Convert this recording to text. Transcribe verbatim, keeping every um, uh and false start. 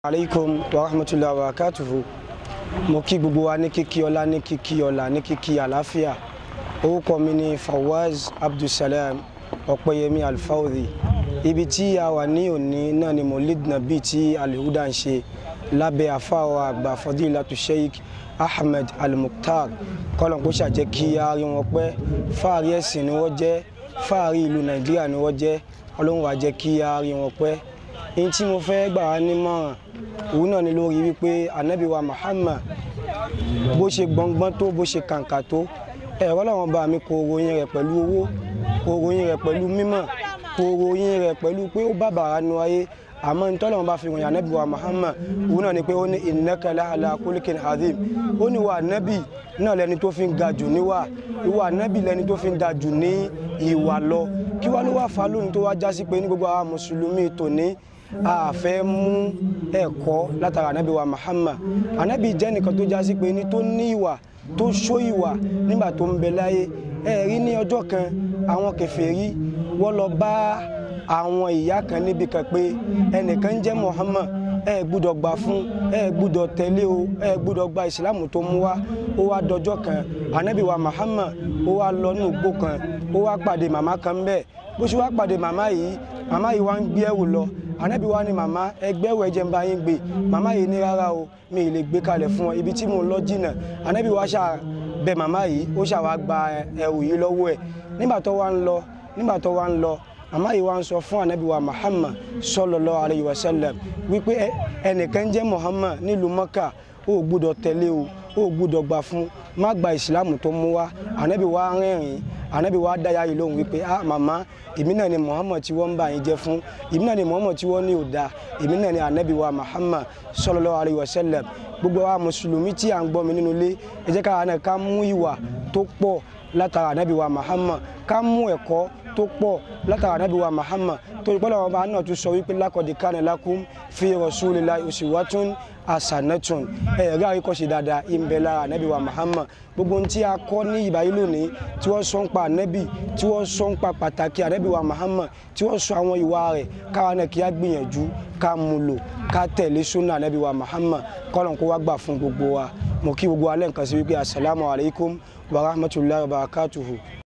Alaikum wa rahmatullahi wa barakatuhu. Mo kí gbogbo wa ní kíkí ọlá ní kíkí ọlá ní kíkí àlàáfíà. Orúkọ mi ni Fawwaz Abdulsalam Opeyemi Al-Fawzy. Ibi tí a wà ní òní náà ni Maulid Nabi tí Al-Huda ń ṣe lábẹ́ àfáà àgbà Fadilatu Sheikh Ahmed Al-Mukhtar. Kọ́lọ́n kó ṣàjẹ́ kí a rí wọn pẹ́. Fáàrí ẹ̀sìn ni wọ́n jẹ́, fáàrí ìlú Nàìjíríà ni wọ́n jẹ́. Ọlọ́run wá jẹ́ kí a rí wọn pẹ́. In tí mo fẹ́ gbà wá nímọ̀ràn òun náà ni lórí wípé Ànábì wa Muhammad bó ṣe gbọngbọ́n tó, bó ṣe kàǹkà tó, ẹ̀rọ Ọlọ́run bá mi kò ròyìn rẹ̀ pẹ̀lú owó, kò ròyìn rẹ̀ pẹ̀lú mímọ̀, kò ròyìn rẹ̀ pẹ̀lú pé ó bàbàrà nu ayé. Àmọ́ ní tọ́lọ́run bá fi ròyìn Ànábì wa Muhammad òun náà ni pé ó ní innaka la'ala khuluqin azim. Ó ní wa Ànábì náà lẹni tó fi ń ga jù níwà, ìwà Ànábì lẹni tó fi ń ga jù ní ìwà lọ. Kí wá ló wá fà lónìí tó wá jásí pé ní gbogbo àwọn mùsùlùmí tòní a fẹ́ mú ẹ̀kọ́ látara Ànábì wa Muhammad. Ànábì jẹ́ nìkan tó jásí pé ní tó ní ìwà, tó ṣó ìwà nígbà tó ń bẹ láyé. Ẹ rí ní ọjọ́ kan àwọn kèfèrí wọ́n lọ bá àwọn ìyá kan níbi kan pé ẹnìkan jẹ́ Muhammad, ẹ gbọ́dọ̀ gbà fún, ẹ gbọ́dọ̀ tẹ̀lé o, ẹ gbọ́dọ̀ gba ìsìlámù tó mú wá. Ó wá dọjọ́ kan Ànábì wa Muhammad ó wá lọ ní igbó kan, ó wá pàdé màmá kan ńbẹ̀. Bó ṣe wá pàdé màmá yìí, màmá yìí wá ń gbé ẹ̀wù lọ. Ànábì wa ní màmá ẹgbẹ́ ẹ̀wù ẹ̀jẹ̀ ń bá yín gbé. Màmá yìí ní rárá o, mi ì lè gbé kalẹ̀ fún ọ, ibi tí mo lọ jìnnà. Ànábì wa ṣà bẹ̀ màmá yìí, ó ṣà wá gba ẹ̀wù yìí lọ́wọ́ ẹ̀. Nígbà tó wá ń lọ, nígbà tó wá ń lọ, màmá yìí wá ń sọ fún Ànábì wa Muhammad sallallahu alayhi wa sallam wípé ẹnìkan jẹ́ Muhammad nílùú Mọ́kà, ó gbọ́dọ̀ tẹ̀lé o, ó gbọ́dọ̀ gbà fún, má gba ìsìlámù tó mú wá. Ànábì wa rẹ́rìn-ín, Ànábì wa dá yáyí lóhùn wípé ah màmá, èmi náà ni Muhammad tí wọ́n ń bá yín jẹ́ fún, èmi náà ni Muhammad tí wọ́n ní ò dáa, èmi náà ni Ànábì wa Muhammad sallallahu alayhi wa sallam. Gbogbo wa mùsùlùmí tí à ń gbọ́ mi nínú ilé, ẹ jẹ́ ká náà ká mú ìwà tó pọ̀ látara Ànábì wa Muhammad, ká mú ẹ̀kọ́ tó pọ̀ látara Ànábì wa Muhammad. Torí pé Ọlọ́run bá náà tún sọ wípé laqad kana lakum fi rasulillahi uswatun hasanatun. Ẹ̀rí àríkọ́ṣe dáadáa ń bẹ lára Ànábì wa Muhammad. Gbogbo ohun tí a kọ́ ní ìbáyé lónìí tí wọ́n sọ ń pa Ànábì, tí wọ́n sọ ń pa pàtàkì Ànábì wa Muhammad, tí wọ́n sọ àwọn ìwà rẹ̀, káwa náà kí á gbìyànjú ká mú lò, ká tẹ̀lé súnà Ànábì wa Muhammad. Kọ́lọ́n kó wá gbà fún gbogbo wa. Mo kí gbogbo wa lẹ́ẹ̀kan sí wípé assalamu alaikum wa rahmatullahi wa barakatuhu.